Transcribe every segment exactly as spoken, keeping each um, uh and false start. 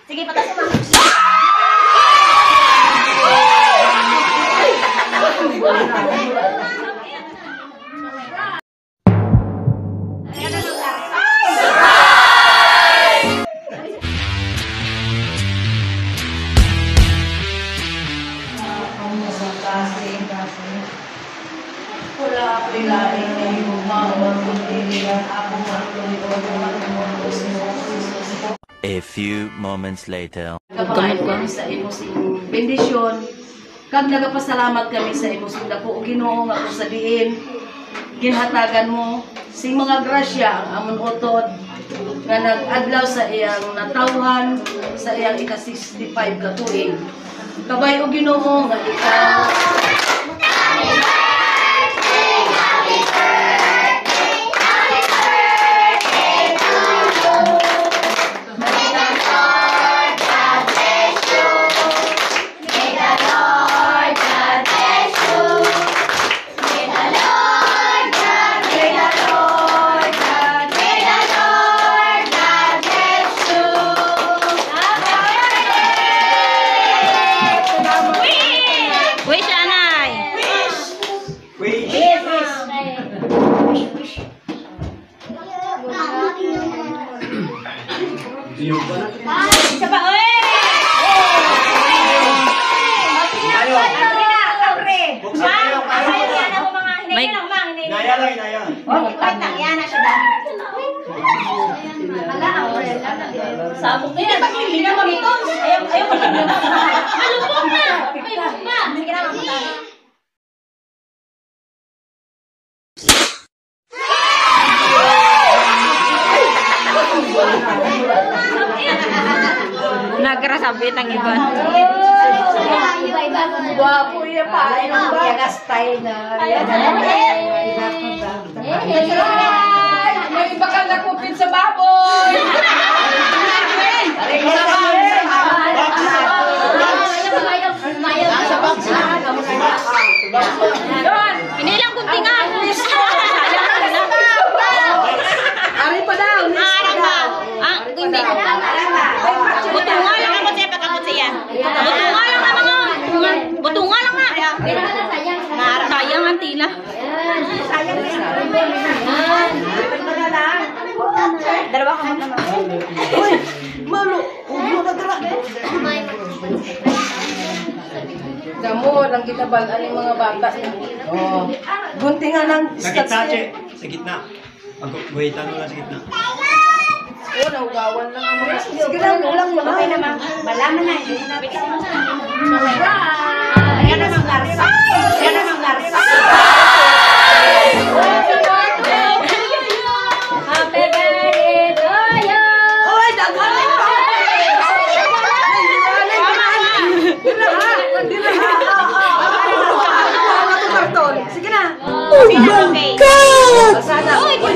Sige, patas mo. A few moments later. Nagpakain kami sa imong bendisyon. Kag nagapasalamat kami sa imong dako Ginoo nga kung sa diin ginhatagan mo sing mga grasya ang amon utod nga nag-adlaw sa iyang natawhan sa iyang ika sixty-five ka tuig. Kabay o Ginoo nga ikaw Isa pa, oy! Ayo! Kapre! Ma'am, ayaw yan ako mga hinay lang, ma'am. Naya lang, naya. Oh, wait lang, yan na siya dami. Ala, umbrella na. Sabog na yan. Hindi na magito. Ayaw, ayaw ko lang. Malupok na! May bukma! Sige na, ma'am. Nagrasabit ang iba. Guwapo yan pa. Ayun ba? Yagastay na. May iba kang nakupit sa baboy. Hindi lang kuntingan. Ari pa daw. Ari pa. Ah, hindi. Butunga lang ako siya, pagkakot siya. Butunga lang naman mo. Butunga lang nga. Sayang ang tila. Sayang dalawa ka naman. Uy! Malo! Ulo na dala! Damo, lang kita bagaan yung mga bata. Oh. Guntingan ng Sa gitna, che. Sa gitna. Pag-guhitan mo lang sa gitna. Oh, naugawan lang ang mga. Sige lang, ulang mo. Okay naman. Malaman na. Hindi na natin. Yan naman garsa. Yan naman garsa. Happy birthday to you. Oy, daghan pa. Sige na. Oh my God! Sana.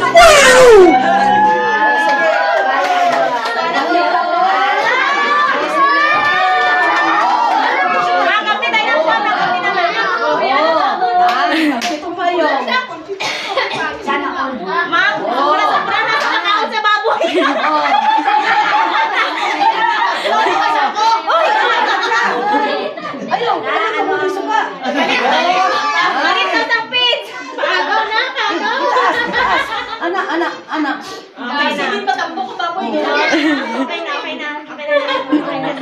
Anak, anak, anak. Okay na. Sige pa tambo ko baboy. Okay na, okay na. Okay na. Okay na.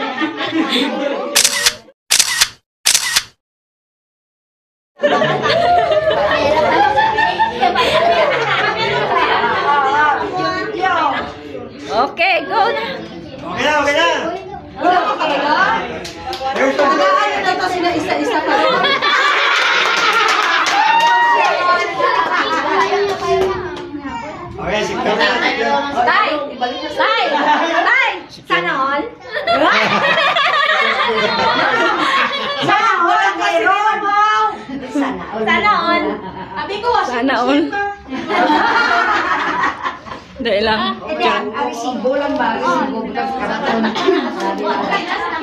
Okay, go na. Okay na, okay na! Okay na. Nag-aano na to sila isa-isa ka. Okay, sige na. Tay! Tay! Tay! Sana all? Sana all ang mayroon mo! Sana all. Sana all. Abi ko, Sana all. Dahil lang. Ang resibo lang ba? Resibo.